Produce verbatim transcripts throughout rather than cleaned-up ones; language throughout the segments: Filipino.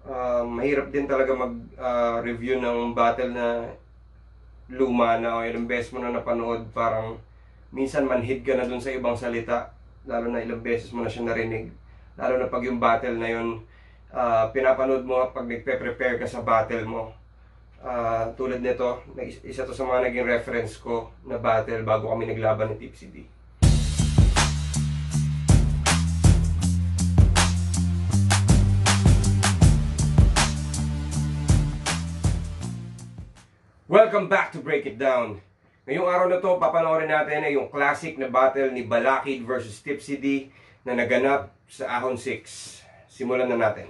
uh, mahirap din talaga mag-review uh, ng battle na luma na o ilang beses mo na napanood. Parang minsan manhid ka na dun sa ibang salita, lalo na ilang beses mo na siya narinig. Lalo na pag yung battle na yun, uh, pinapanood mo pag nagpe-prepare ka sa battle mo. Uh, tulad nito, isa to sa mga naging reference ko na battle bago kami naglaban ni Tipsy D. Welcome back to Break It Down. Ngayong araw na to, papanoorin natin ay yung classic na battle ni Balakid versus Tipsy D na naganap sa Ahon six. Simulan na natin.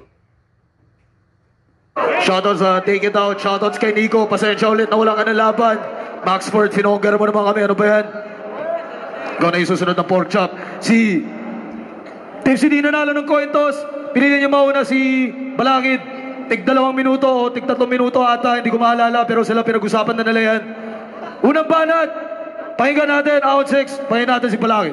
Shoutouts sa uh, Take It Out, shoutouts kay Nico. Pasensya ulit na wala ka ng laban. Maxford, finonggar mo naman kami. Ano ba yan? Ikaw na yung susunod na pork chop. Si Tipsy D nanalo ng coin toss. Pinili niya mauna si Balakid. Tig dalawang minuto o tig tatlong minuto ata, hindi ko maalala, pero sila pinag-usapan na nila yan. Unang banat, pakinggan natin, Ahon six, pakinggan natin si Balakid.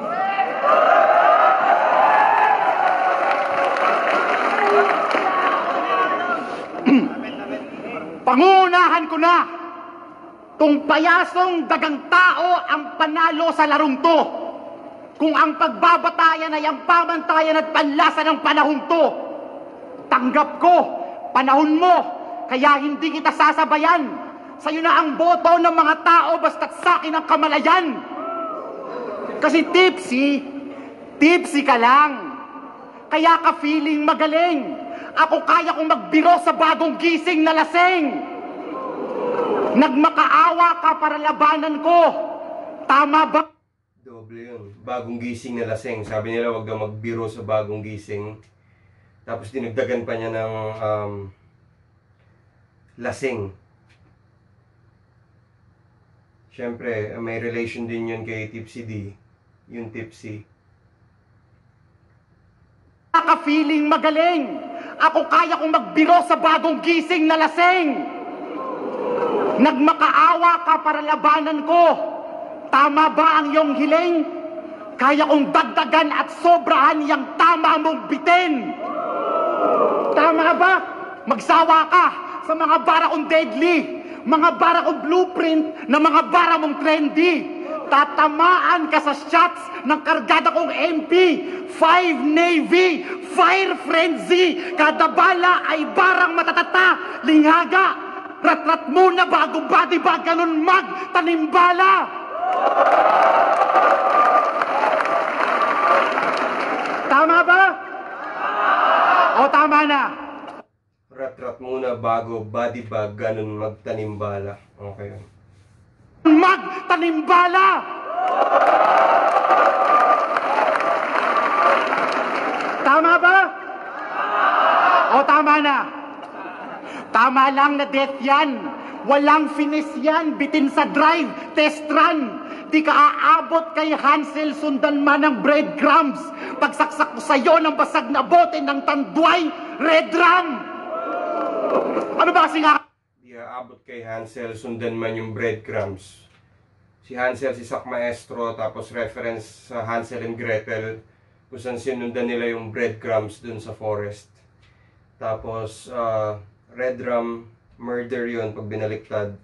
Pangunahan ko na, tung payasong dagang tao ang panalo sa larong to. Kung ang pagbabatayan ay ang pamantayan at panlasa ng panahon to, tanggap ko, panahon mo, kaya hindi kita sasabayan. Sa'yo na ang boto ng mga tao basta't sa'kin ang kamalayan. Kasi tipsy, tipsy ka lang. Kaya ka feeling magaling. Ako kaya kong magbiro sa bagong gising na lasing. Nagmakaawa ka para labanan ko. Tama ba? Doble yun. Bagong gising na lasing. Sabi nila wag daw magbiro sa bagong gising. Tapos dinagdagan pa niya ng um, lasing. Siyempre, may relation din yun kay Tipsy D. Yung Tipsy. Naka-feeling magaling. Ako kaya kong magbiro sa bagong gising na lasing. Nagmakaawa ka para labanan ko. Tama ba ang iyong hiling? Kaya kong dagdagan at sobrahan yung tama mong bitin. Tama ba? Magsawa ka sa mga bara kong deadly, mga bara kong blueprint na mga bara mong trendy. Tatamaan ka sa shots ng kargada kong M P, five Navy, Fire Frenzy. Kada bala ay barang matatata, linghaga. Rat-rat muna bago body bag, ganun mag-tanimbala. Tama ba? O tama na. Rat-rat muna bago body bag, ganun magtanimbala. Okay. Magtanimbala! Tama ba? O tama na. Tama lang na death yan. Walang finish yan. Bitin sa drive, test run. Di ka aabot kay Hansel, sundan man ng breadcrumbs. Pagsaksak ko sa'yo ng basag na bote ng tanduay, red rum. Ano ba kasi nga? Di aabot kay Hansel, sundan man yung breadcrumbs. Si Hansel, si Sak Maestro, tapos reference sa Hansel and Gretel, kung saan sinundan nila yung breadcrumbs dun sa forest. Tapos, uh, red rum, murder yun pag binaliktad.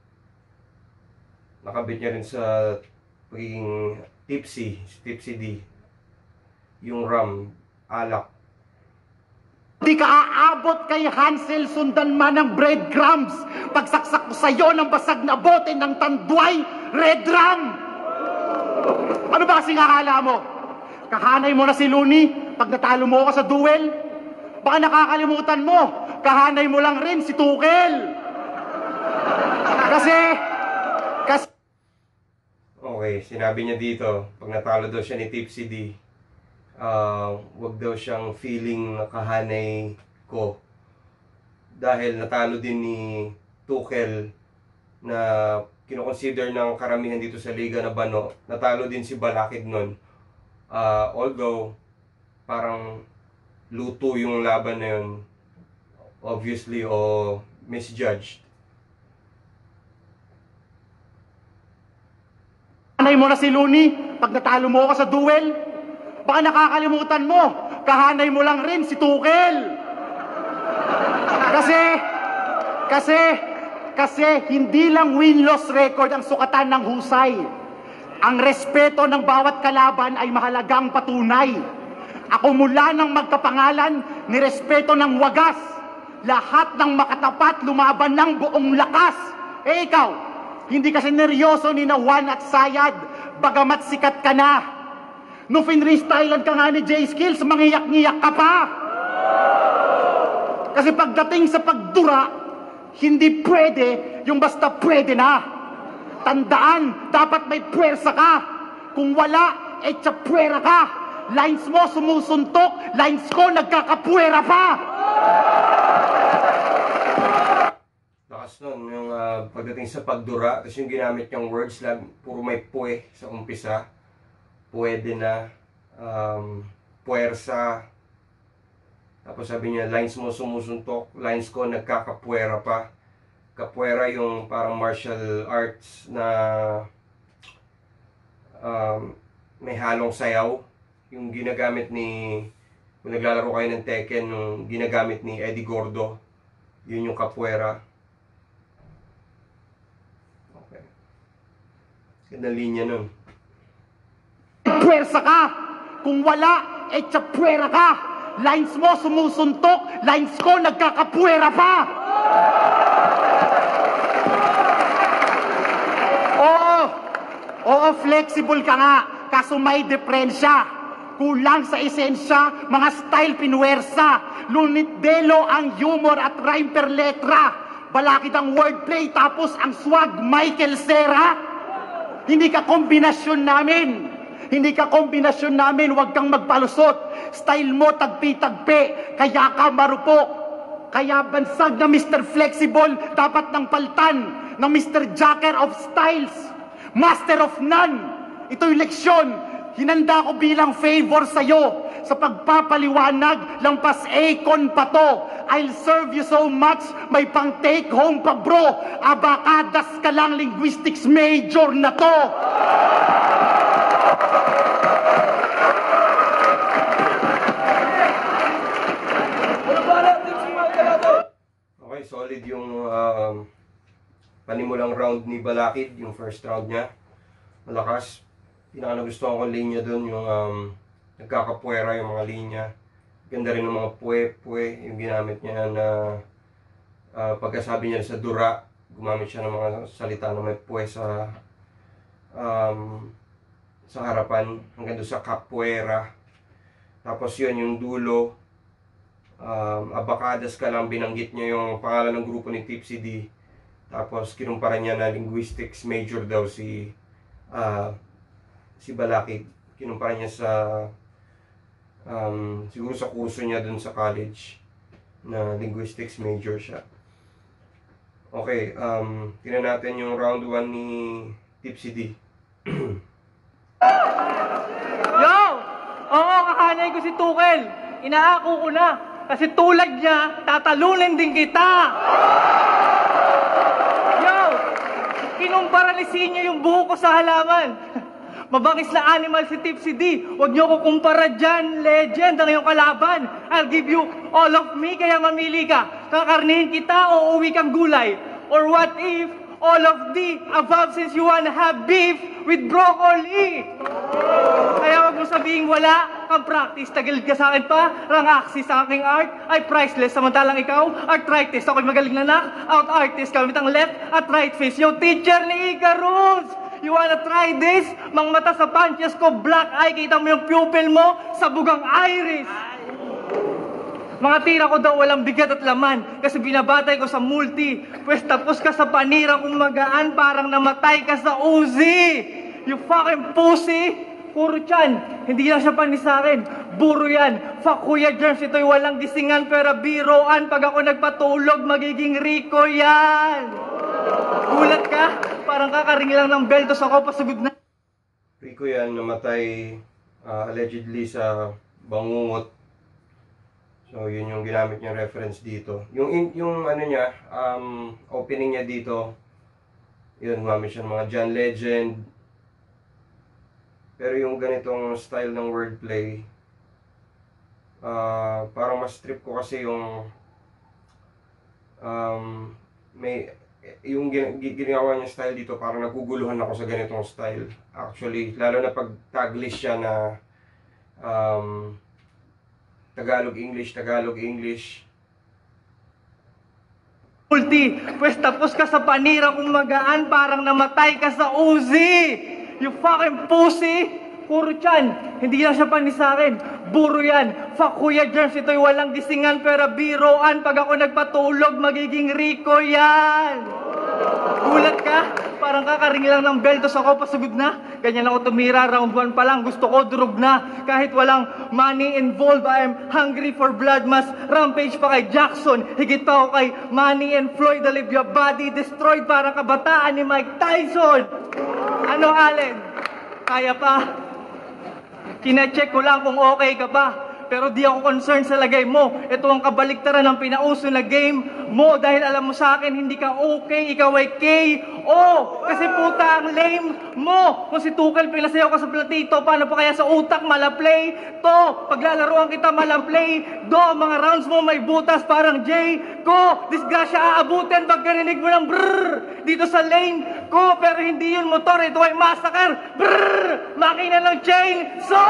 Nakabit niya rin sa pagiging tipsy, Tipsy D. Yung rum, alak. Di ka aabot kay Hansel, sundan man ng breadcrumbs. Pagsaksak ko sa'yo ng basag na bote ng tanduay, red rum. Ano ba kasing akala mo? Kahanay mo na si Looney pag natalo mo ako sa duel? Baka nakakalimutan mo, kahanay mo lang rin si Tukel. Kasi, kasi... Okay, sinabi niya dito, pag natalo daw siya ni Tipsy D, uh, wag daw siyang feeling nakahanay ko. Dahil natalo din ni Tukel na kinoconsider ng karamihan dito sa Liga na Bano. Natalo din si Balakid nun. Uh, although, parang luto yung laban na yun, obviously, o misjudged. Kahanay mo na si Looney pag natalo mo ako sa duel? Baka nakakalimutan mo, kahanay mo lang rin si Tukel. Kasi, kasi hindi lang win-loss record ang sukatan ng husay. Ang respeto ng bawat kalaban ay mahalagang patunay. Ako mula ng magkapangalan, nirespeto ng wagas. Lahat ng makatapat, lumaban ng buong lakas. Eh ikaw, hindi kasi neryoso ni na Juan at Sayad, bagamat sikat ka na. No finrestylan ka nga ni J-Skills, mangiyak-ngiyak ka pa. Kasi pagdating sa pagdura, hindi pwede yung basta pwede na. Tandaan, dapat may puwersa ka. Kung wala, eh tsapwera ka. Lines mo sumusuntok, lines ko nagkakapwera pa. Lakas nun, yung uh, pagdating sa pagdura, tapos yung ginamit niyang words lang, puro may pwe sa umpisa. Pwede na, um, puwersa. Tapos sabi niya, lines mo sumusuntok, lines ko nagkakapwera pa. Capoeira yung parang martial arts na um, may halong sayaw. Yung ginagamit ni, kung naglalaro kayo ng Tekken, yung ginagamit ni Eddie Gordo. Yun yung capoeira. Okay. Gandang linya nun. Puwersa ka! Kung wala, eh tsapwera ka! Lines mo sumusuntok, lines ko nagkakapwera pa! Oo, oo, flexible ka nga, kaso may diferensya. Kulang sa esensya, mga style pinuwersa. Lunit-delo ang humor at rhyme per letra. Balakid ang wordplay, tapos ang swag, Michael Cera. Hindi ka kombinasyon namin. Hindi ka kombinasyon namin, huwag kang magpalusot. Style mo tagpi-tagpi, kaya ka marupok. Kaya bansag na Mister Flexible, dapat ng paltan ng Mister Jacker of Styles, Master of None. Ito'y leksyon, hinanda ko bilang favor sa'yo. Sa pagpapaliwanag, lampas Akon pa to. I'll serve you so much, may pang take home pa bro. Abakadas ka lang, linguistics major na to. Okay, solid yung um, panimulang round ni Balakid, yung first round niya. Malakas. Pinaka nagustuhan ko linya dun, yung um, nagkakapwera yung mga linya. Ganda rin ng mga pwe-pwe, yung ginamit niya na uh, pagkasabi niya sa dura, gumamit siya ng mga salita na may pwe sa um, sa harapan, hanggang doon sa kapwera. Tapos yun, yung dulo, um, abakadas ka lang, binanggit niya yung pangalan ng grupo ni Tipsy D. Tapos kinumpara niya na linguistics major daw si uh, si Balakid. Kinumpara niya sa um, siguro sa kurso niya dun sa college na linguistics major siya. Okay, um, tingnan natin yung round one ni Tipsy D. Yo! Oo, kahanay ko si Tukel. Inaako ko na. Kasi tulad niya, tatalunin din kita. Yo! Kinumpara-lisin niyo yung buho ko sa halaman. Mabangis na animal si Tipsy D. Huwag niyo ko kumpara dyan. Legend ang iyong kalaban. I'll give you all of me, kaya mamili ka. Kakarnihin kita o uwi kang gulay. Or what if all of the above, since you wanna have beef with broccoli? Kaya wag mo sabihin wala kang practice. Tagilid ka sa akin pa. Rangaksi sa aking art ay priceless. Samantalang ikaw, arthritis. Ako'y magaling na knock-out artist. Kamit ang left at right face. Yung teacher ni Icarus. You wanna try this? Mang mata sa punches ko, black eye. Kita mo yung pupil mo sa bugang iris. Mga tira ko daw walang bigat at laman kasi binabatay ko sa multi. Pwes tapos ka sa panira kung magaan, parang namatay ka sa Uzi. You fucking pussy. Puro tiyan. Hindi lang siya panis sa akin. Buro yan. Fuck Kuya Germs, ito'y walang gisingan pero biroan. Pag ako nagpatulog, magiging Rico yan. Gulat ka? Parang kakaringi lang ng bell, tos ako pasugod na. Rico yan, namatay uh, allegedly sa bangungot. So, yun yung ginamit niyang reference dito. Yung, yung ano niya, um, opening niya dito, yun, gumamit siya ng mga John Legend. Pero yung ganitong style ng wordplay, uh, parang mas trip ko kasi yung um, may yung gin- ginawa niya style dito, parang naguguluhan ako sa ganitong style. Actually, lalo na pag taglish siya na um, Tagalog-English, Tagalog-English. Ulti, pues tapos ka sa panira kung magaan, parang namatay ka sa Uzi. You fucking pussy. Puro tiyan. Hindi lang siya panis sa akin. Buro yan. Fuck Kuya Germs, ito'y walang gisingan pero biroan. Pag ako nagpatulog, magiging Rico yan. Gulat ka? Parang kakaring lang ng bell, tos ako pasugod na. Ganyan ako tumira, round one pa lang, gusto ko durog na. Kahit walang money involved, I am hungry for blood. Mas rampage pa kay Jackson, higit pa ako kay Manny and Floyd. I leave your body destroyed, parang kabataan ni Mike Tyson. Ano, Allen? Kaya pa? Kina-check ko lang kung okay ka pa. Pero di ako concerned sa lagay mo. Ito ang kabaliktaran ng pinauso na game mo. Dahil alam mo sa akin, hindi ka okay, ikaw ay K O. Kasi puta ang lame mo. Kung si Tuchel pinasayaw ka sa platito, paano pa kaya sa utak malaplay? To, paglalaroan kita malaplay. Do, mga rounds mo may butas parang J ko. Disgrasya aabutin pag karinig mo ng brrrr dito sa lane ko. Pero hindi yun motor, ito ay massacre. Brrrr, makina ng chain. So!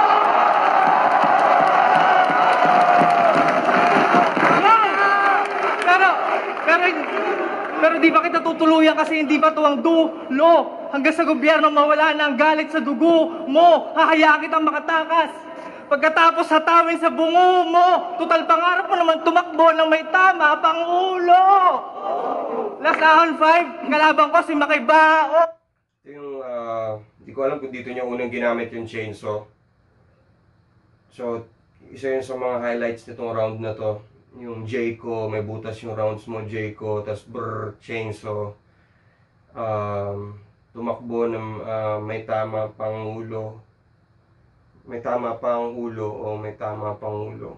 Pero, pero, pero di ba kita tutuluyan kasi hindi ba ito ang dulo? Hanggang sa gobyerno mawala na ang galit sa dugo mo, hahayaan kitang makatakas. Pagkatapos hatawin sa bungo mo, total pangarap mo naman tumakbo ng may tama pang ulo. Last round five, kalaban ko si Makibao. Ito yung, uh, hindi ko alam kung dito niya unang ginamit yung chainsaw. So, isa yun sa mga highlights nitong round na to. Yung Jayco, may butas yung rounds mo, Jayco, tas brrr, chainsaw. Um, tumakbo ng uh, may tama pang ulo. May tama pang ulo o may tama pang ulo.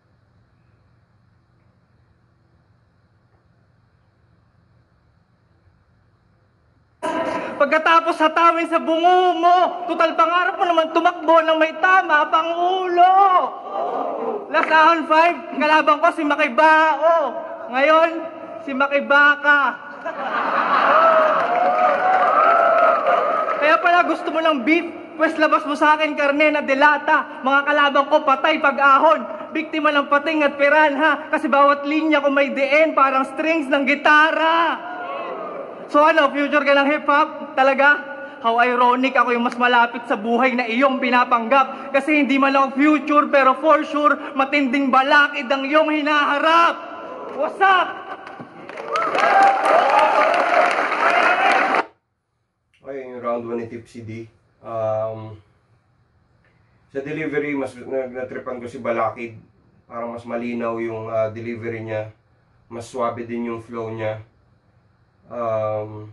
Pagkatapos hatawin sa bungo mo, total pangarap mo naman tumakbo ng may tama pang ulo. Last round five, kalaban ko si Makibao. Ngayon, si Makibaka. Kaya pala gusto mo ng beef, pues labas mo sa akin karne na delata. Mga kalaban ko patay pag-ahon, biktima ng pating at piranha. Kasi bawat linya ko may D N, parang strings ng gitara. So ano, future ka ng hip-hop? Talaga? How ironic, ako yung mas malapit sa buhay na iyong pinapanggap. Kasi hindi man ako future, pero for sure, matinding balakid ang iyong hinaharap. What's up? Okay, yung round one ni Tipsy D. Um, sa delivery, mas natripan ko si Balakid. Parang mas malinaw yung uh, delivery niya. Mas swabe din yung flow niya. Um,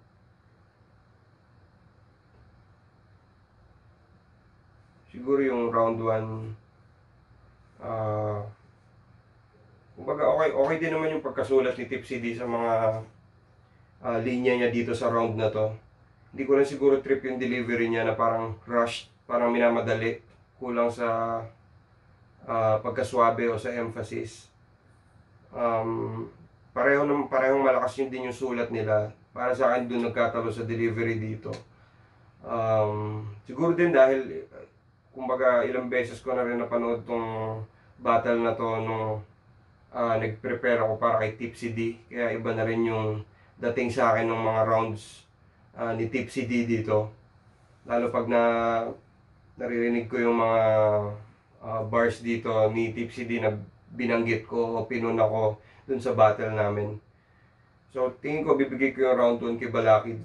siguro yung round one, uh, kumbaga okay, okay din naman yung pagkasulat ni Tipsy D sa mga uh, linya niya dito sa round na to. Hindi ko lang siguro trip yung delivery niya na parang rushed, parang minamadali, kulang sa uh, pagkaswabe o sa emphasis. Um, pareho naman, parehong malakas yun din yung sulat nila. Para sa akin doon nagkatalo sa delivery dito. Um, siguro din dahil kumbaga ilang beses ko na rin napanood tong battle na to nung uh, nag-prepare ako para kay Tipsy D. Kaya iba na rin yung dating sa akin ng mga rounds uh, ni Tipsy D dito. Lalo pag na naririnig ko yung mga uh, bars dito ni Tipsy D na binanggit ko o pinuna ko dun sa battle namin. So, tingin ko bibigay ko yung round one kay Balakid.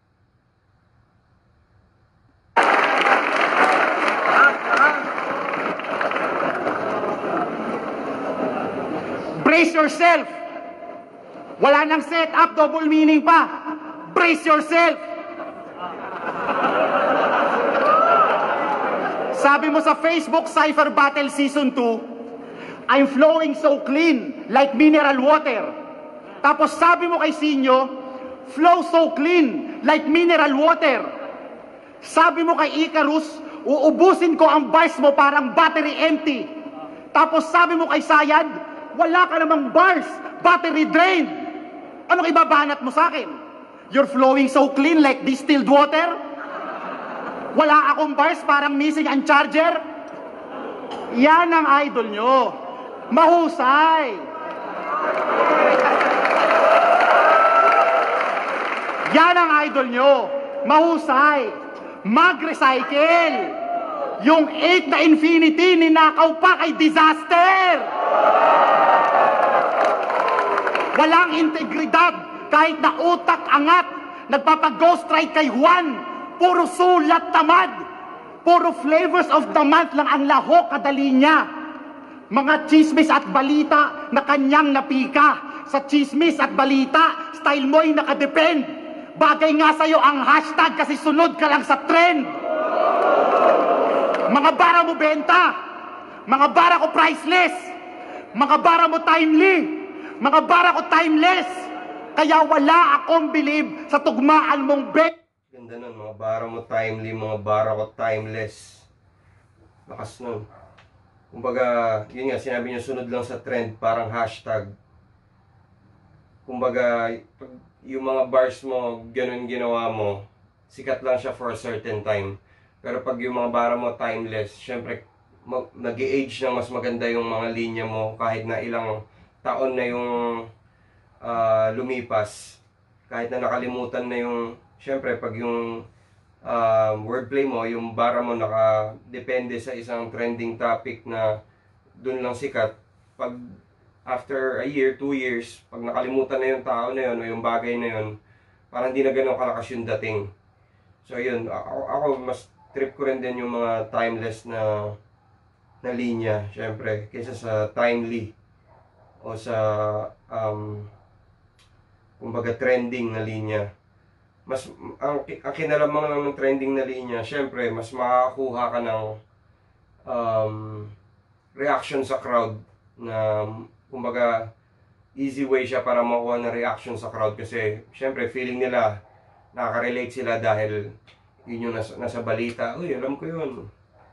Brace yourself! Wala nang set up, double meaning pa. Brace yourself! Sabi mo sa Facebook Cypher Battle Season two, I'm flowing so clean, like mineral water. Tapos sabi mo kay Sinyo, flow so clean, like mineral water. Sabi mo kay Icarus, uubusin ko ang bars mo parang battery empty. Tapos sabi mo kay Sayad, wala ka namang bars, battery drained. Anong ibabanat mo sa akin? You're flowing so clean like distilled water? Wala akong bars, parang missing ang charger? Yan ang idol nyo. Mahusay. Yan ang idol nyo. Mahusay. Mag-recycle. Yung eight na Infinity, ninakaw pa kay disaster. Walang integridad, kahit na utak angat. Nagpapag-ghost ride kay Juan. Puro sulat tamad. Puro flavors of the month lang ang lahok kadali niya. Mga chismis at balita na kanyang napika. Sa chismis at balita, style mo'y nakadepend. Bagay nga sa'yo ang hashtag kasi sunod ka lang sa trend. Mga bara mo benta. Mga bara ko priceless. Mga bara mo timely. Mga bara ko timeless. Kaya wala akong believe sa tugmaan mong bet. Ganda nun, mga bara mo timely, mga bara ko timeless. Lakas nun. Kumbaga, yun nga, sinabi niya sunod lang sa trend, parang hashtag. Kumbaga, pag yung mga bars mo, ganun ginawa mo, sikat lang siya for a certain time. Pero pag yung mga bara mo timeless, syempre, nag-age na mas maganda yung mga linya mo kahit na ilang taon na yung uh, lumipas. Kahit na nakalimutan na yung, syempre, pag yung uh, wordplay mo, yung bara mo nakadepende sa isang trending topic na dun lang sikat. Pag after a year, two years, pag nakalimutan na yung tao na yun o yung bagay na yun, parang hindi na ganun kalakas yung dating. So yun, ako, ako mas trip ko rin din yung mga timeless na na linya, syempre, kaysa sa timely o sa um, kumbaga trending na linya. Mas ang, ang kinalaman lang ng trending na linya, syempre, mas makakakuha ka ng um, reaction sa crowd na kumbaga easy way siya para makuha ng reaction sa crowd kasi syempre feeling nila nakaka-relate sila dahil yun yung nasa, nasa balita. Uy, alam ko yun.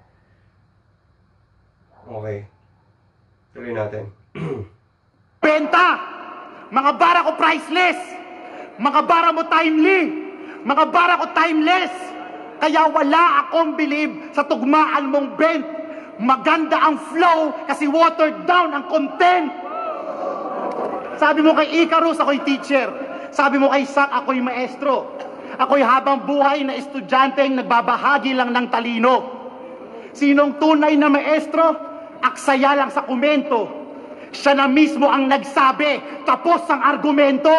Okay. Tuloy natin. Benta! Mga bara ko priceless! Mga bara mo timely! Mga bara ko timeless! Kaya wala akong believe sa tugmaan mong bent. Maganda ang flow kasi watered down ang content. Sabi mo kay Icarus, ako'y teacher. Sabi mo kay Sak, ako'y maestro. Ako'y habang buhay na estudyanteng nagbabahagi lang ng talino. Sinong tunay na maestro? Aksaya lang sa komento. Siya na mismo ang nagsabi, tapos ang argumento.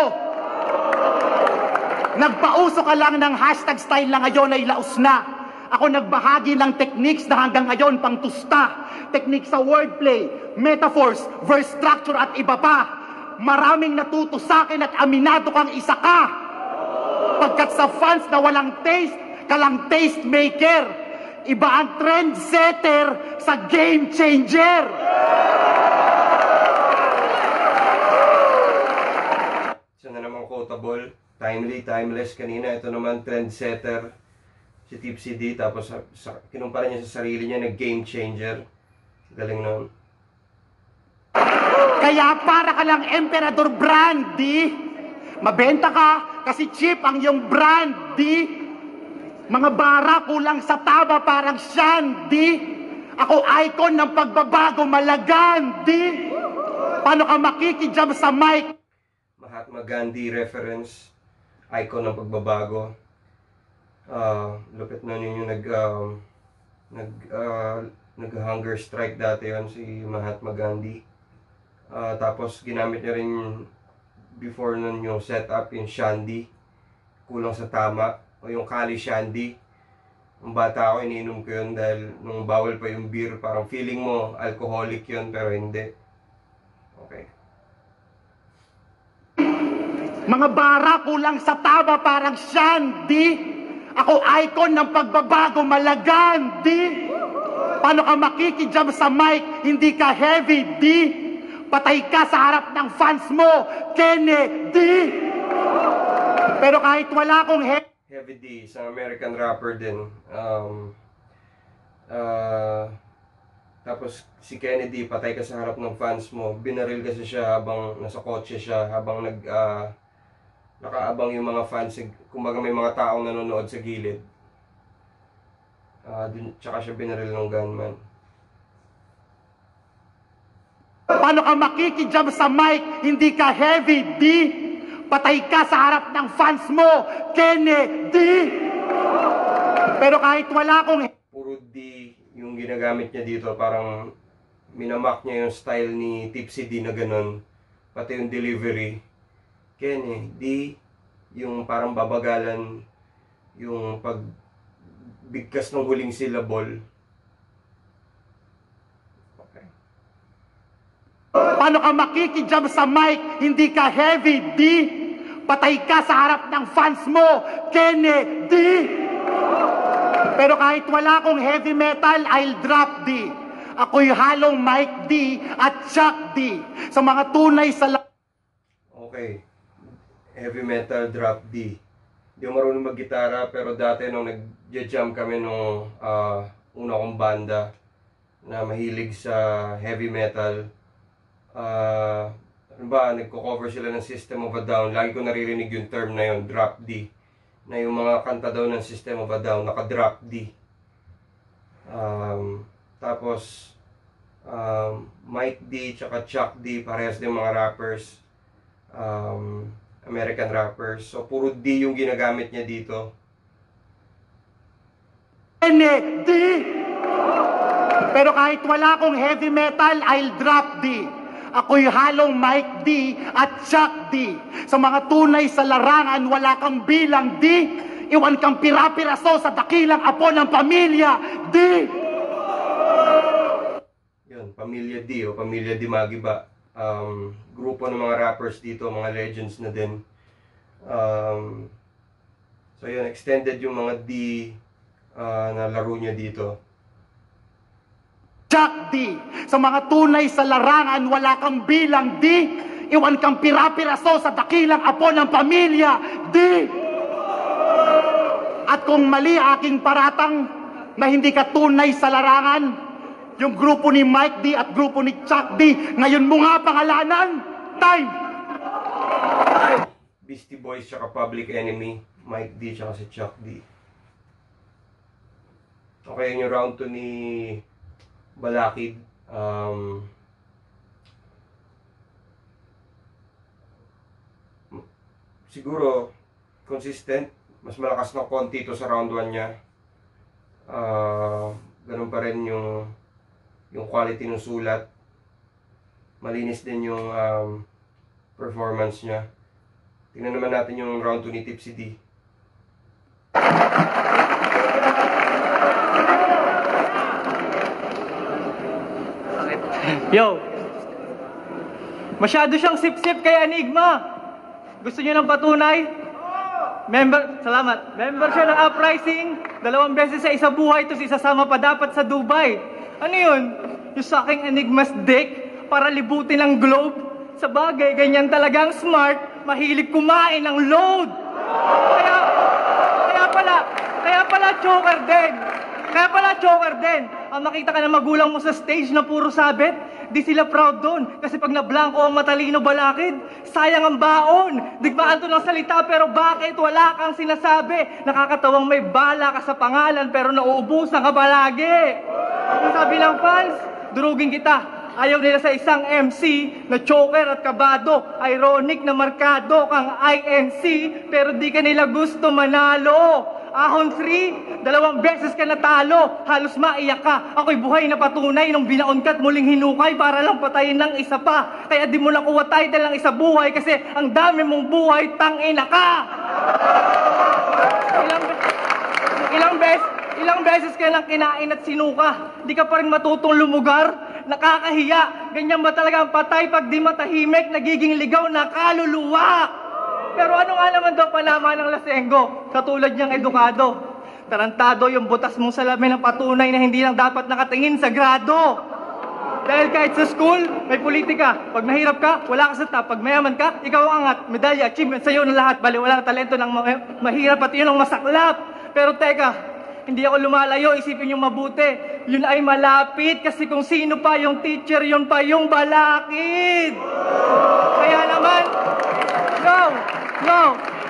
Nagpauso ka lang ng hashtag style na ngayon ay laos na. Ako nagbahagi ng techniques na hanggang ngayon pang tusta. Technique sa wordplay, metaphors, verse structure at iba pa. Maraming natuto sa akin at aminado kang isa ka. Pagkat sa fans na walang taste, kalang taste maker. Iba ang trendsetter sa game changer. Isa na namang quotable, timely, timeless kanina. Ito naman trendsetter, si Tipsy D. Tapos sa, sa, kinumpara niya sa sarili niya na game changer. Galing nun. Kaya para ka lang Emperador brand, di? Mabenta ka kasi cheap ang iyong brand, di? Mga bara kulang sa taba parang siyan, di? Ako icon ng pagbabago, malagan, di? Paano ka makikijam sa mic? Mahatma Gandhi reference, icon ng pagbabago. Uh, lupit na yun yung nag, uh, nag, uh, nag-hunger strike dati yun, si Mahatma Gandhi. Uh, tapos ginamit niya rin before nun yung setup, yung Shandy, kulang sa tama, o yung Kali Shandy. Ang bata ako, iniinom ko yun dahil nung bawal pa yung beer, parang feeling mo alcoholic yun, pero hindi. Okay. Mga bara kulang sa taba parang Shandy. Ako icon ng pagbabago, malagan, di? Paano ka makikijam sa mic, hindi ka heavy, di? Patay ka sa harap ng fans mo, Kennedy! Pero kahit wala akong heavy, Heavy D, isang American rapper din. Um, uh, tapos si Kennedy, patay ka sa harap ng fans mo. Binaril kasi siya habang nasa kotse siya, habang nag, uh, nakaabang yung mga fans, kumbaga may mga taong nanonood sa gilid. Uh, dun, tsaka siya binaril ng gunman. Paano ka makikijam sa mic, hindi ka heavy, D? Patay ka sa harap ng fans mo, Kennedy! Pero kahit wala akong... Puro D yung ginagamit niya dito, parang minamak niya yung style ni Tipsy D na ganun. Pati yung delivery. Kennedy, yung parang babagalan, yung pagbigkas ng huling syllable. Okay. Paano ka makikijam sa mic, hindi ka heavy, D? Patay ka sa harap ng fans mo, Kennedy! Pero kahit wala akong heavy metal, I'll drop D. Ako'y halong Mike D at Chuck D. Sa mga tunay sa... Okay. Heavy metal, drop D. Hindi ako marunong mag-gitara, pero dati nung nag-jam kami nung uh, una kong banda na mahilig sa heavy metal, uh, ano ba, nagko-cover sila ng System of a Down. Lagi ko naririnig yung term na yun, drop D. Na yung mga kanta daw ng System of a Down, naka-drop D. Um, tapos, um, Mike D, tsaka Chuck D, parehas din mga rappers. Um, American rappers. So, puro D yung ginagamit niya dito. Kennedy! Pero kahit wala akong heavy metal, I'll drop D. Ako'y halong Mike D at Chuck D. Sa mga tunay sa larangan, wala kang bilang D. Iwan kang pira-piraso sa dakilang apo ng pamilya D. Yun, Pamilya D o Pamilya D Magiba. Um, grupo ng mga rappers dito, mga legends na din. Um, so yun, extended yung mga D uh, na laro niya dito. Chuck D. Sa mga tunay sa larangan, wala kang bilang D. Iwan kang pira-piraso sa dakilang apo ng pamilya D. At kung mali aking paratang na hindi ka tunay sa larangan, yung grupo ni Mike D at grupo ni Chuck D, ngayon mo nga pangalanan. Time! Beastie Boys tsaka Public Enemy, Mike D tsaka si Chuck D. Okay, yung round two ni Balakid. Um, siguro, consistent. Mas malakas ng konti ito sa round one niya. Uh, ganun pa rin yung yung quality ng sulat. Malinis din yung um, performance niya. Tingnan naman natin yung round two ni Tipsy D. Yo! Masyado siyang sip-sip kay Enigma. Gusto niyo ng patunay? Member, salamat. Member siya ng Uprising. Dalawang beses sa isa buhay, tapos isasama pa dapat sa Dubai. Ano yun? Yung sa aking Enigma's dick para libutin ang globe. Sa bagay, ganyan talagang smart, mahilig kumain ng load. Kaya, kaya pala, kaya pala choker din. Kaya pala choker din. Ang makita ka ng magulang mo sa stage na puro sabit, di sila proud doon. Kasi pag nablangko ang matalino Balakid, sayang ang baon. Digmaan to ng salita pero bakit wala kang sinasabi? Nakakatawang may bala ka sa pangalan pero nauubusan ka palagi. Ang sabi ng fans, durugin kita. Ayaw nila sa isang M C na choker at kabado. Ironic na markado kang I N C pero di ka nila gusto manalo. Ahon three, dalawang beses ka natalo. Halos maiyak ka. Ako'y buhay na patunay nung binaon ka't muling hinukay para lang patayin ng isa pa. Kaya di mo nakuha title ng isa buhay kasi ang dami mong buhay, tangina ka. Ilang, ilang beses, ilang beses ka lang kinain at sinuka. Di ka pa rin matutong lumugar. Nakakahiya. Ganyan ba talaga ang patay pag di matahimik, nagiging ligaw na kaluluwa? Pero ano nga naman daw panama ng Lasenggo? Katulad niyang edukado. Tarantado yung butas mong salamin ng patunay na hindi lang dapat nakatingin sa grado. Dahil kahit sa school, may politika. Pag mahirap ka, wala ka sa top. Pag mayaman ka, ikaw ang angat. Medalya, achievement sa'yo ng lahat. Bali, walang talento ng ma mahirap at yun ang masaklap. Pero teka, hindi ako lumalayo. Isipin yung mabuti. Yun ay malapit kasi kung sino pa yung teacher, yun pa yung Balakid. Kaya naman, go! No!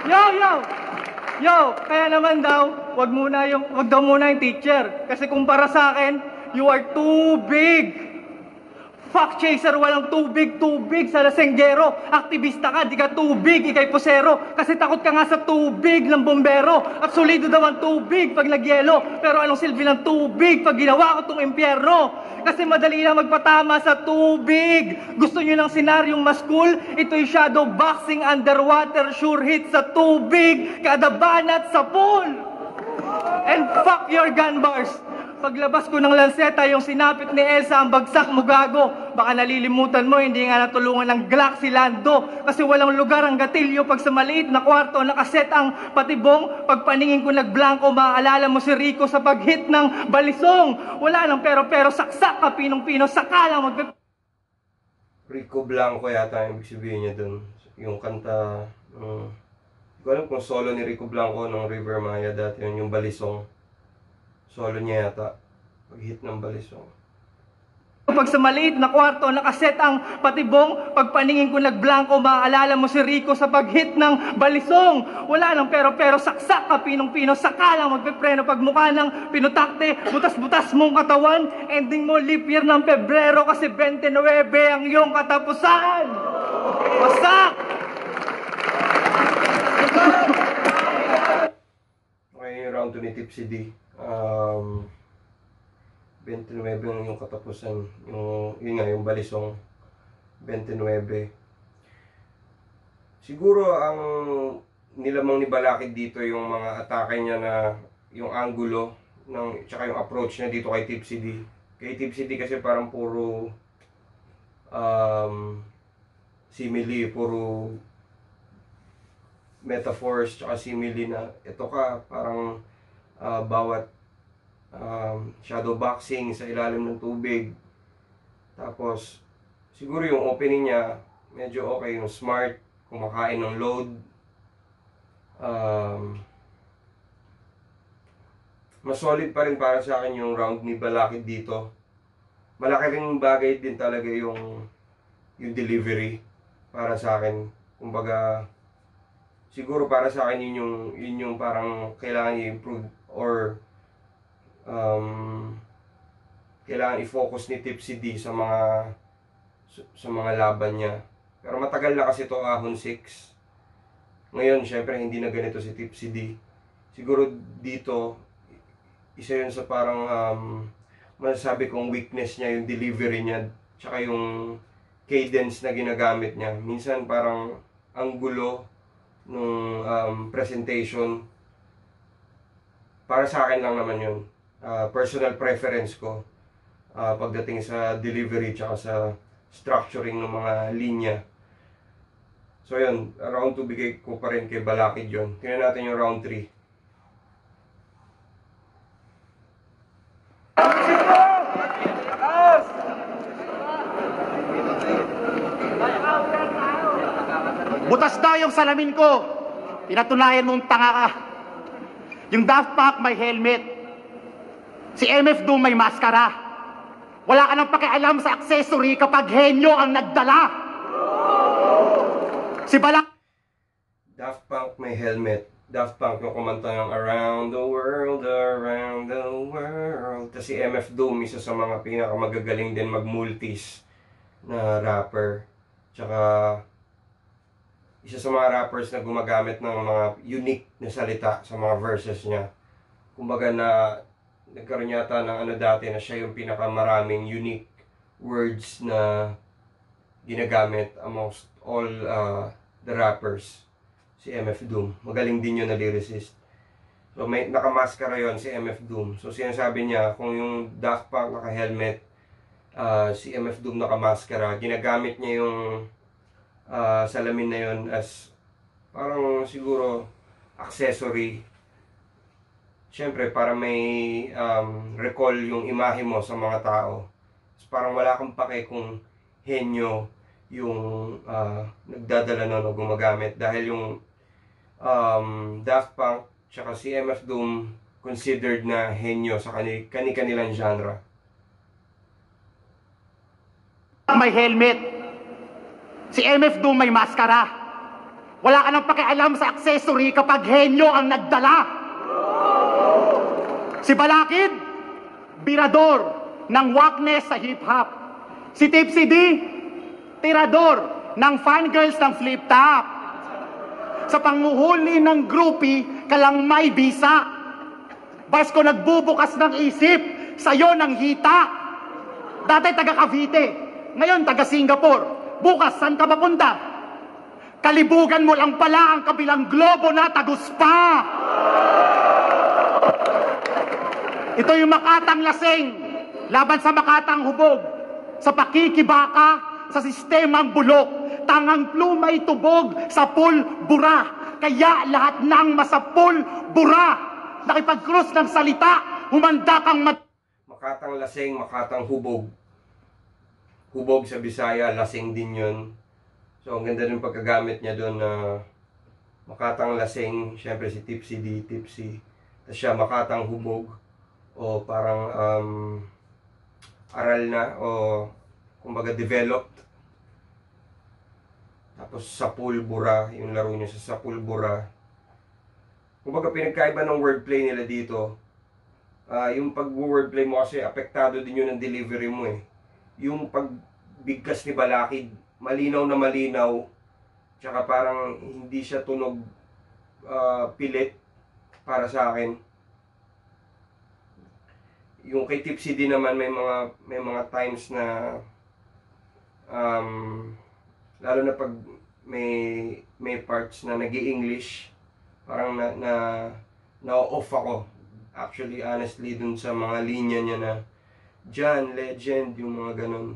Yo, yo! Yo, kaya naman daw, wag muna yung, wag daw muna yung teacher. Kasi kumpara sa akin, you are too big. Fuck chaser, walang tubig, tubig sa lasenggero. Aktivista ka, di ka tubig, ikay posero. Kasi takot ka nga sa tubig ng bombero. At solido daw ang tubig pag nagyelo. Pero anong silbi ng tubig pag ginawa ko tong impyerno? Kasi madali lang magpatama sa tubig. Gusto nyo ng senaryong mas cool? Ito'y shadow boxing, underwater, sure hit sa tubig. Kada banat sa pool. And fuck your gun bars. Paglabas ko ng lanseta, yung sinapit ni Elsa, ang bagsak mo gago. Baka nalilimutan mo, hindi nga natulungan ng Glock si Lando. Kasi walang lugar ang gatilyo pag sa maliit na kwarto nakaset ang patibong. Pag paningin ko nagblanko, maaalala mo si Rico sa pag-hit ng balisong. Wala nang pero-pero, saksak ka pinong-pino, saka lang magpe... Rico Blanco yata ang ibig sabihin niya dun. Yung kanta, um, hindi ko alam kung solo ni Rico Blanco ng River Maya dati yun, yung balisong. Solo niya yata, pag-hit ng balisong. Pag sa maliit na kwarto, nakaset ang patibong. Pag paningin ko nagblanko, maaalala mo si Rico sa pag-hit ng balisong. Wala nang pero-pero, saksak ka pinong-pino, saka lang magpepreno. Pag mukha ng pinutakte, butas-butas mong katawan. Ending mo leap year ng Pebrero kasi twenty-nine ang iyong katapusan. Wasak! Okay, yung round two ni Tipsy D. Um, twenty-nine yung katapusan, yung, yun nga, yung balisong twenty-nine. Siguro ang nilamang ni Balakid dito yung mga atake niya na yung angulo ng, tsaka yung approach niya dito kay Tipsy D. Kay Tipsy D kasi parang puro um, simile, puro metaphors tsaka simile na ito ka, parang Uh, bawat um, shadow boxing sa ilalim ng tubig. Tapos siguro yung opening niya medyo okay, yung smart, kumakain ng load. Um, mas solid pa rin para sa akin yung round ni Balakid dito. Malaki rin bagay din talaga yung yung delivery para sa akin. Kumbaga siguro para sa akin yun yung, yun yung parang kailangan i-improve or um, kailangan i-focus ni Tipsy D sa mga sa mga laban niya. Pero matagal na kasi ito ahon six. Ngayon, syempre, hindi na ganito si Tipsy D. Siguro dito, isa yun sa parang um, masasabi kong weakness niya, yung delivery niya, tsaka yung cadence na ginagamit niya. Minsan parang ang gulo nung um, presentation. Para sa akin lang naman yun. Uh, personal preference ko uh, pagdating sa delivery tsaka sa structuring ng mga linya. So yun, round two bigay ko pa rin kay Balakid yun. Tingnan natin yung round three. Butas daw yung salamin ko. Pinatunayan mong tanga ka. Yung Daft Punk may helmet. Si M F Doom may maskara. Wala ka nang pakialam sa accessory kapag henyo ang nagdala. Si Balak... Daft Punk may helmet. Daft Punk yung kumanta ng Around the World, Around the World. Tapos si M F Doom, isa sa mga pinakamagagaling din mag-multis na rapper. Tsaka isa sa mga rappers na gumagamit ng mga unique na salita sa mga verses niya. Kumbaga na nagkaroon yata ng ano dati na siya yung pinakamaraming unique words na ginagamit amongst all uh, the rappers. Si M F Doom. Magaling din yun na lyricist. So may nakamaskara yon si M F Doom. So sinasabi niya kung yung Daft Punk naka-helmet, uh, si M F Doom nakamaskara, ginagamit niya yung Uh, salamin na yun as parang siguro accessory. Siyempre para may um, recall yung imahe mo sa mga tao. So, parang wala kang pake kung henyo yung uh, nagdadala nun o gumagamit. Dahil yung um, Daft Punk tsaka si M F Doom considered na henyo sa kani-kanilang genre. May helmet. Si M F Doom may maskara. Wala ka nang pakialam sa accessory kapag henyo ang nagdala. Si Balakid, birador ng wackness sa hip-hop. Si Tipsy D, tirador ng fangirls ng flip-top. Sa panguhuli ng groupie, kalang may bisa. Basko nagbubukas ng isip, sa'yo ng hita. Dati taga Cavite, ngayon taga Singapore. Bukas, saan ka papunta? Kalibugan mo lang pala ang kabilang globo na tagus pa. Ito yung Makatang lasing, laban sa Makatang hubog, sa pakikibaka, sa sistemang bulok, tangang pluma'y tubog, sa pulbura, kaya lahat ng masapul bura, nakipag-cross ng salita, humanda kang mat... Makatang lasing, Makatang hubog. Hubog sa Bisaya, lasing din yun. So, ang ganda ng pagkagamit niya doon na uh, Makatang lasing, syempre si Tipsy D, Tipsy. Tapos siya, Makatang hubog. O parang um, aral na, o kumbaga developed. Tapos sa pulbura, yung laro niya sa sapulbura. Kumbaga pinagkaiba ng wordplay nila dito. Uh, yung pag-wordplay mo kasi apektado din yun ng delivery mo eh. Yung pagbigkas ni Balakid, malinaw na malinaw, tsaka parang hindi siya tunog uh, pilit para sa akin. Yung kay Tipsy din naman may mga may mga times na um, lalo na pag may may parts na nag-i-English, parang na na na-off ako. Actually, honestly, dun sa mga linya niya na John, legend, yung mga ganun.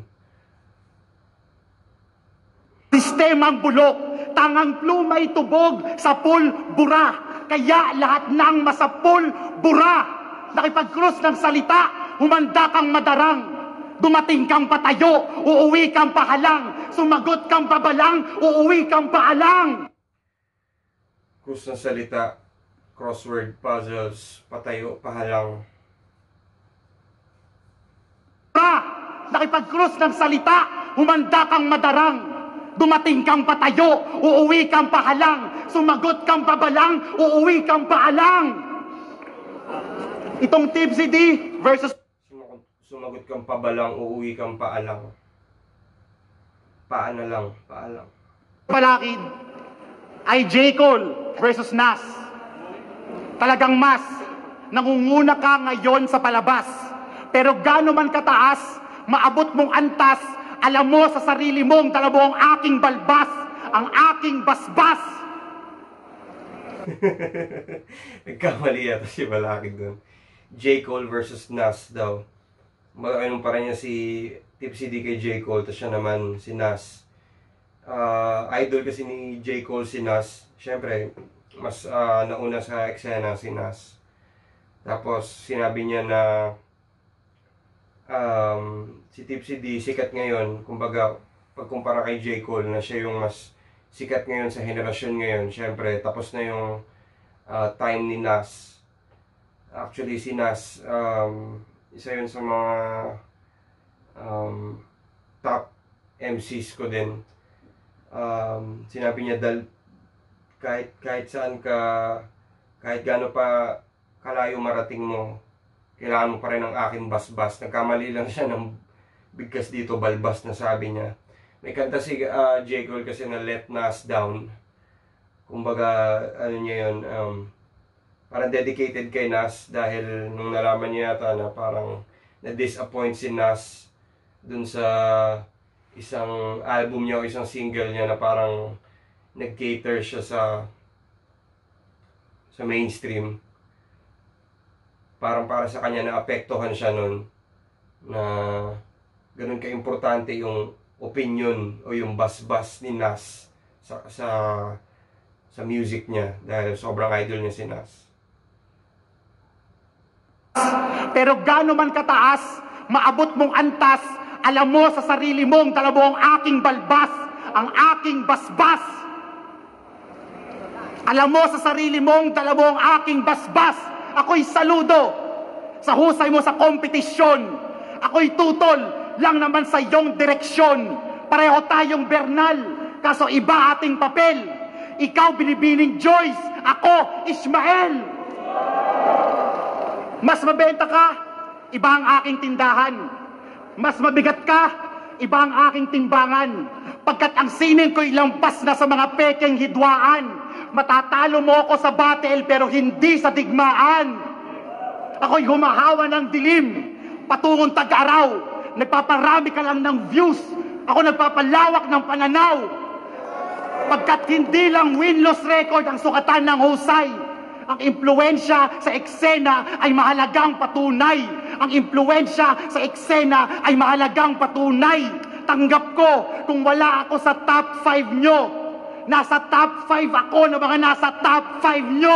Sistemang bulok, tangang pluma'y tubog, sa pulbura, kaya lahat ng masapul bura. Nakipag-cross ng salita, humanda kang madarang. Dumating kang patayo, uuwi kang pahalang. Sumagot kang pabalang, uuwi kang paalang. Cross ng salita, crossword puzzles, patayo, pahalang. Nakipag-cross ng salita, humanda kang madarang. Dumating kang patayo, uuwi kang pahalang. Sumagot kang pabalang, uuwi kang paalang. Itong Tipsy D versus Sumagot kang pabalang, uuwi kang paalang. Paana lang, paalang. Balakid ay J. Cole versus Nas. Talagang mas, nangunguna ka ngayon sa palabas. Pero gaano man kataas, maabot mong antas, alam mo sa sarili mong dala mo ang aking balbas, ang aking basbas. Nagkamali yata si Balakid doon. J. Cole versus Nas daw. Mag-ano pa rin niya si Tipsy D kay J. Cole, tapos siya naman si Nas. Uh, idol kasi ni J. Cole si Nas. Siyempre, mas uh, nauna sa eksena si Nas. Tapos sinabi niya na um, si Tipsy D sikat ngayon. Kumbaga, pagkumpara kay J. Cole na siya yung mas sikat ngayon sa henerasyon ngayon. Siyempre, tapos na yung uh, time ni Nas. Actually, si Nas, um, isa yun sa mga um, top M Cs ko din. Um, sinabi niya, dal, kahit, kahit saan ka, kahit gaano pa kalayo marating mo, kailangan mo pa rin ang aking basbas. Nagkamali lang siya ng bigkas dito, balbas na sabi niya. May kanta si uh, J. Cole kasi na Let Nas Down. Kumbaga, ano niya yun, um, parang dedicated kay Nas dahil nung nalaman niya yata na parang na-disappoint si Nas dun sa isang album niya o isang single niya na parang nag-cater siya sa sa mainstream. Parang para sa kanya naapektuhan siya nun na ganun ka-importante yung opinion o yung bas-bas ni Nas sa, sa, sa music niya dahil sobrang idol niya si Nas. Pero gaano man kataas, maabot mong antas, alam mo sa sarili mong dala mo ang aking balbas, ang aking basbas. Alam mo sa sarili mong dala mo ang aking basbas. Ako'y saludo sa husay mo sa kompetisyon. Ako'y tutol lang naman sa iyong direksyon. Pareho tayong Bernal, kaso iba ating papel. Ikaw binibining Joyce, ako Ismael. Mas mabenta ka, iba ang aking tindahan. Mas mabigat ka, iba ang aking timbangan. Pagkat ang sining ko'y lampas na sa mga pekeng hidwaan. Matatalo mo ako sa battle pero hindi sa digmaan. Ako'y humahawa ng dilim, patungong tag-araw. Nagpaparami ka lang ng views, ako nagpapalawak ng pananaw. Pagkat hindi lang win-loss record ang sukatan ng husay. Ang impluensya sa eksena ay mahalagang patunay. Ang impluensya sa eksena ay mahalagang patunay. Tanggap ko kung wala ako sa top five nyo. Nasa top five ako na mga nasa top five nyo.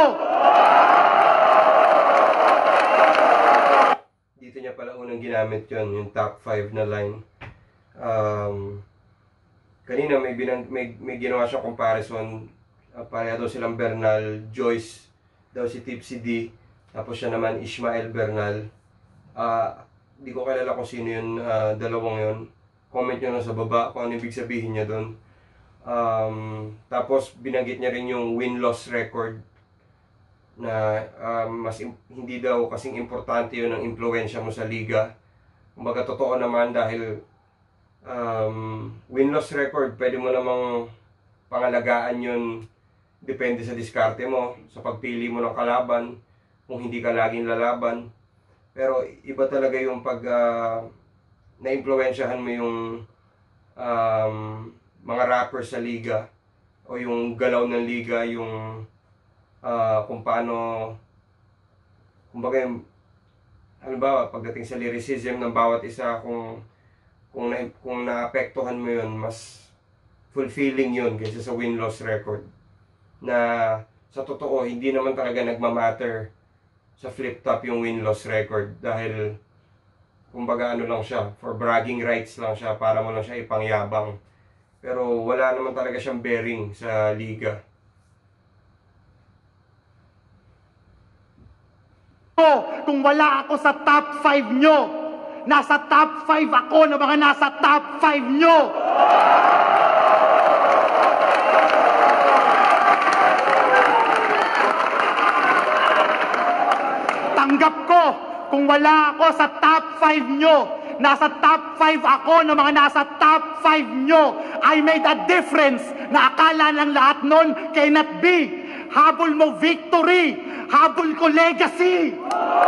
Dito niya pala unang ginamit yon, yung top five na line. Um, kanina may, binang, may, may ginawa siya comparison. Uh, pareha daw silang Bernal, Joyce daw si Tipsy D, tapos siya naman Ishmael Bernal. Uh, di ko kilala kung sino yun, uh, dalawang yun. Comment nyo lang sa baba kung ano ibig sabihin niya doon. Um, tapos binanggit niya rin yung win-loss record na um, mas hindi daw kasing importante yun ang impluensya mo sa liga. Kumbaga totoo naman dahil um, win-loss record, pwede mo namang pangalagaan yun. Depende sa diskarte mo, sa pagpili mo ng kalaban, kung hindi ka laging lalaban. Pero iba talaga yung pag uh, na-impluensyahan mo yung um, mga rappers sa liga o yung galaw ng liga, yung uh, kung paano, kumbaga yung, halimbawa, pagdating sa lyricism ng bawat isa, kung kung, na, kung naapektuhan mo yun, mas fulfilling yun kaysa sa win-loss record. Na sa totoo, hindi naman talaga nagmamatter sa flip-top yung win-loss record dahil kumbaga ano lang siya, for bragging rights lang siya, para mo lang siya ipangyabang. Pero wala naman talaga siyang bearing sa liga. Oh, kung wala ako sa top five nyo, nasa top five ako na mga nasa top five nyo. Tanggap ko kung wala ako sa top five nyo. Nasa top five ako na mga nasa top five nyo. I made a difference na akala ng lahat nun cannot be. Habol mo victory. Habol ko legacy.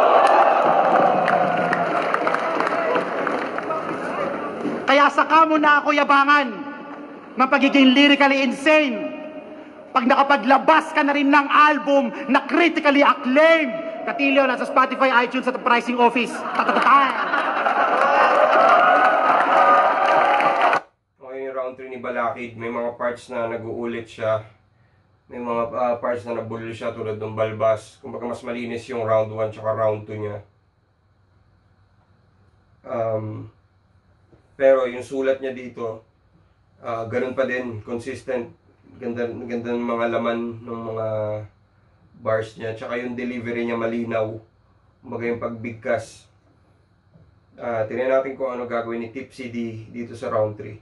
Kaya saka mo na ako yabangan ng pagiging lyrically insane. Pag nakapaglabas ka na rin ng album na critically acclaimed. Katilyo, nasa Spotify, iTunes at pricing office. Tatatata! Okay, yung round three ni Balakid, may mga parts na nag-uulit siya. May mga uh, parts na nabulol siya tulad ng balbas. Kumbaga mas malinis yung round one tsaka round two niya. Um, pero yung sulat niya dito, uh, ganun pa din, consistent. Ganda, ganda ng mga laman ng mga bars niya, tsaka yung delivery niya malinaw, kumbaga yung pagbigkas. Uh, tingnan natin kung ano gagawin ni Tipsy D dito sa round three.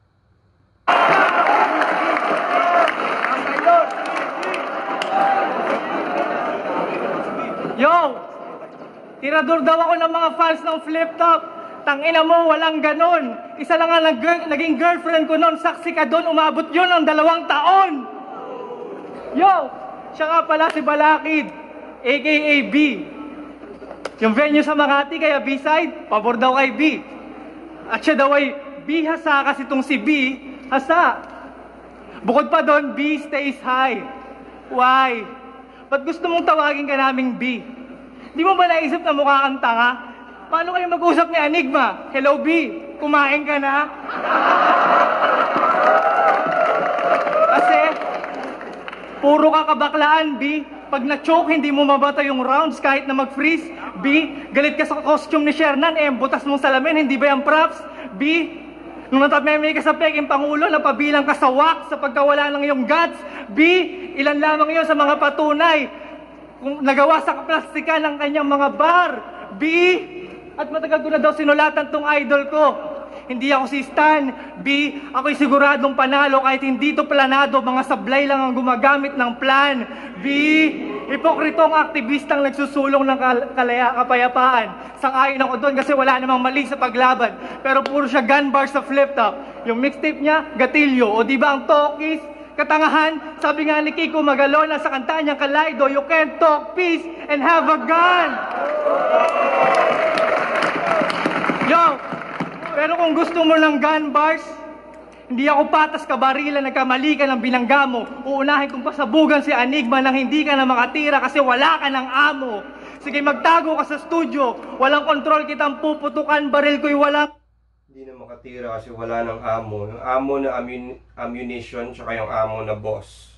Yo! Tirador daw ako ng mga fans ng Flip Top. Tangina mo, walang ganon. Isa lang ang nag- naging girlfriend ko noon, saksi ka doon, umabot yun ng dalawang taon. Yo! Siya nga pala si Balakid, a k a. B. Yung venue sa Makati, kaya B-side, pabor daw kay B. At siya daw ay B hasa kasi itong si B, hasa. Bukod pa doon, B stays high. Why? Ba't gusto mong tawagin ka naming B? Di mo ba naisip na mukha kang tanga? Paano kayo mag-usap ni Enigma? Hello B, kumain ka na? Kasi, puro ka kabaklaan, B. Pag na-choke, hindi mo mabata yung rounds kahit na mag-freeze. B. Galit ka sa costume ni Shernan, eh, butas mong salamin, hindi ba yung props? B. Nung natamemay ka sa peking Pangulo, napabilang ka sa wax sa pagkawala ng iyong guts. B. Ilan lamang yun sa mga patunay kung nagawa sa plastika ng kanyang mga bar. B. At matagal ko na daw sinulatan tong idol ko. hindi ako si Stan. B, ako'y siguradong panalo kahit hindi to planado, mga sablay lang ang gumagamit ng plan. B, hipokritong aktivistang nagsusulong ng kal- kalaya kapayapaan. Sang-ayon ako doon kasi wala namang mali sa paglaban. Pero puro siya gun bar sa flip top. Yung mixtape niya, gatilyo. O di ba ang talkies? Katangahan, sabi nga ni Kiko Magalona sa kanta niyang Kalaydo, you can't talk peace and have a gun. Yo, pero kung gusto mo ng gun bars, hindi ako patas ka barila, nagkamali ka ng binangga mo. Uunahin kong pasabugan si Enigma nang hindi ka na makatira kasi wala ka ng amo. Sige, magtago ka sa studio, walang kontrol kitang puputukan, baril ko'y walang... Hindi na makatira kasi wala ng amo. Yung amo na ammun- ammunition, tsaka yung amo na boss.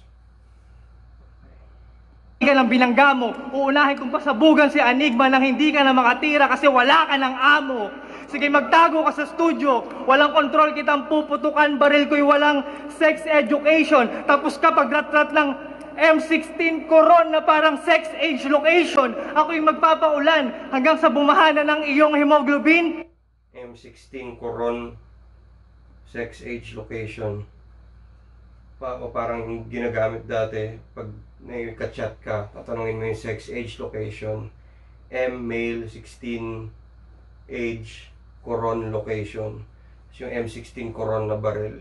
Hindi ka ng binangga mo. Uunahin kong pasabugan si Enigma nang hindi ka na makatira kasi wala ka ng amo. Sige, magtago ka sa studio. Walang kontrol kitang puputukan, baril ko'y walang sex education. Tapos ka pagrat-rat ng M sixteen Coron na parang sex age location. Ako'y magpapaulan hanggang sa bumahana ng iyong hemoglobin. M sixteen Coron, sex age location. Pa, o parang ginagamit dati pag nagka-chat ka, tatanungin mo yung sex age location. M male, sixteen age, Coron location. So yung M sixteen Coron na baril.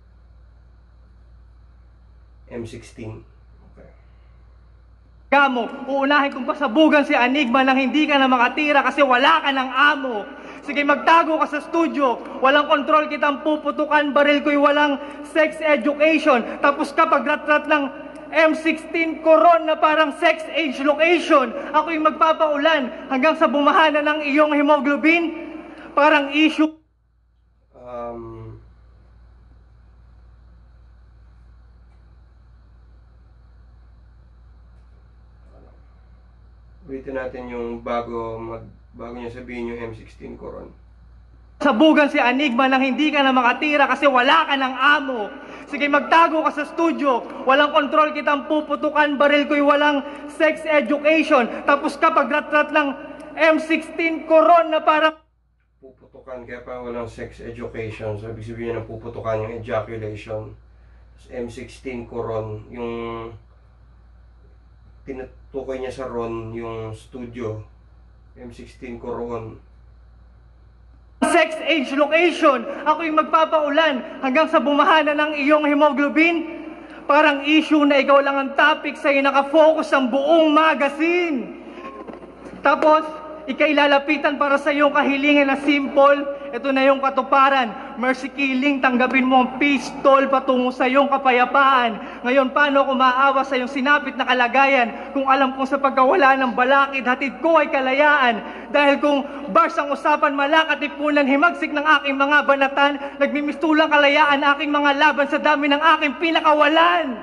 M sixteen. Okay. Gamo, uunahin kong pasabugan si Enigma nang hindi ka na makatira kasi wala ka ng amo. Sige, magtago ka sa studio. Walang kontrol kitang puputukan, baril ko'y walang sex education. Tapos ka pagrat-rat ng M sixteen Coron na parang sex age location. Ako'y magpapaulan hanggang sa bumahana ng iyong hemoglobin. Parang issue. Um, ulitin natin yung bago mag bago niya sabihin yung M sixteen Coron. Sabugan si Enigma nang hindi ka na makatira kasi wala ka ng amo. Sige, magtago ka sa studio. Walang kontrol kitang puputukan, baril ko'y walang sex education. Tapos ka pagrat-rat ng M sixteen Coron na parang Puputukan, kaya pa walang sex education. So, ibig sabihin ng puputukan yung ejaculation. M sixteen Coron, yung tinutukoy niya sa Ron, yung studio. M sixteen Coron. sex age location. Ako'y magpapaulan hanggang sa bumahana ng iyong hemoglobin. Parang issue na ikaw lang ang topic sa'yo nakafocus ang buong magazine. Tapos, ika'y lalapitan para sa iyong kahilingan na simple. Ito na yung katuparan. Mercy killing, tanggapin mo ang pistol patungo sa iyong kapayapaan. Ngayon, paano ako maawa sa iyong sinapit na kalagayan kung alam kong sa pagkawala ng balakid, hatid ko ay kalayaan? Dahil kung bars ang usapan, malakatipunan, himagsik ng aking mga banatan, nagmimistulang kalayaan aking mga laban sa dami ng aking pinakawalan.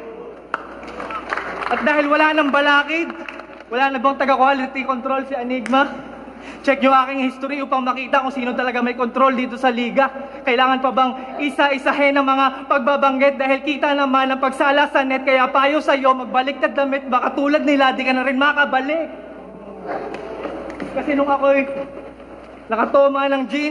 At dahil wala ng balakid, wala na bang taga-quality control si Enigma? Check nyo aking history upang makita kung sino talaga may control dito sa liga. Kailangan pa bang isa-isahin ang mga pagbabanggit dahil kita naman ang pagsala sa net. Kaya payo sa'yo, magbalik na damit, baka tulad nila, di ka na rin makabalik. Kasi nung ako'y nakatoma ng gin,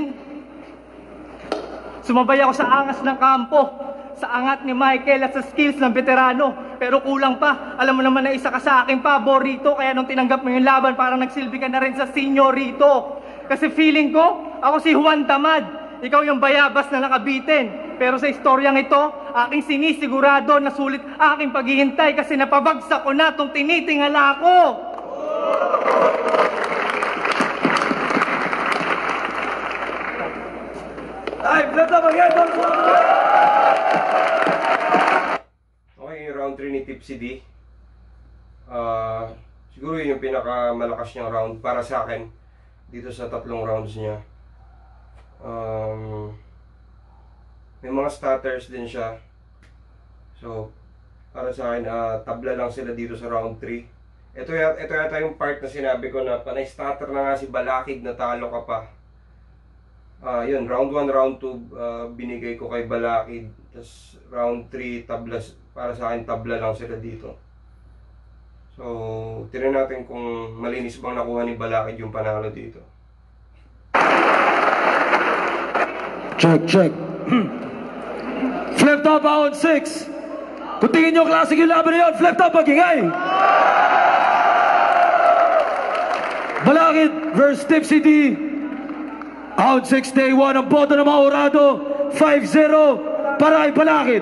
sumabay ako sa angas ng kampo, sa angat ni Michael at sa skills ng veterano. Pero kulang pa. Alam mo naman na isa ka sa aking paborito. Kaya nung tinanggap mo yung laban, parang nagsilbi ka na rin sa senyorito. Kasi feeling ko, ako si Juan Tamad. Ikaw yung bayabas na nakabitin. Pero sa istoryang ito, aking sinisigurado na sulit aking paghihintay kasi napabagsak ko na itong tinitingala ko. Ay, blata magyabang mo! Okay, round three ni Tipsy D. Uh, siguro yun yung pinakamalakas niyang round para sa akin dito sa tatlong rounds niya. Um, may mga stutters din siya. So, para sa akin, uh, tabla lang sila dito sa round three. Ito, ito yata yung part na sinabi ko na panay stutter na nga si Balakid, natalo ka pa. Uh, yun, round one, round two, uh, binigay ko kay Balakid. Tapos round three, tablas, para sa akin, tabla lang sila dito. So, tingnan natin kung malinis bang nakuha ni Balakid yung panalo dito. Check, check. Flip top round six. Kung tingin nyo classic yung laban na yun, flip top magingay. Balakid versus Tipsy D. Round six, day one. Ang boto ng mga Orado, five zero para kay Balakid.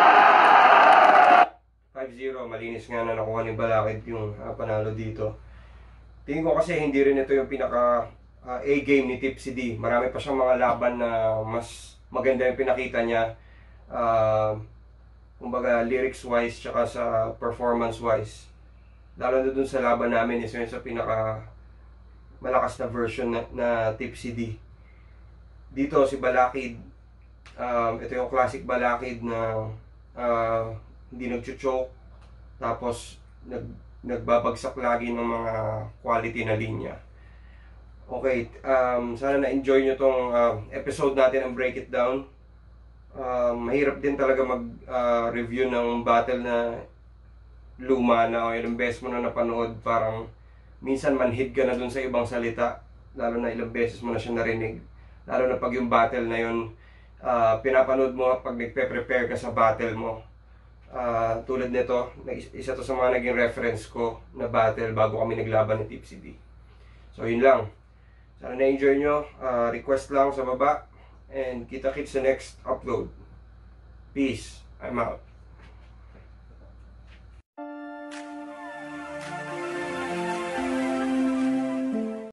five zero, malinis nga na nakuha ni Balakid yung uh, panalo dito. Tingin ko kasi hindi rin ito yung pinaka uh, A-game ni Tipsy D. Marami pa siyang mga laban na mas maganda yung pinakita niya. Uh, kumbaga lyrics-wise tsaka sa performance-wise. Lalo na dun sa laban namin, isa yun sa pinaka malakas na version na, na Tipsy D. Dito si Balakid, um, ito yung classic Balakid na uh, hindi nag-choke, tapos nag, nagbabagsak lagi ng mga quality na linya. Okay, um, sana na-enjoy nyo tong uh, episode natin ng Break It Down. Um, mahirap din talaga mag-review uh, ng battle na luma na o ilang beses mo na napanood. Parang minsan manhid ka na dun sa ibang salita, lalo na ilang beses mo na siya narinig. Lalo na pag yung battle na yun, uh, pinapanood mo pag nagpe-prepare ka sa battle mo. Uh, tulad nito, isa to sa mga naging reference ko na battle bago kami naglaban ni Tipsy D. So yun lang. Sana na-enjoy nyo. Uh, request lang sa baba. And kita-kits sa next upload. Peace. I'm out.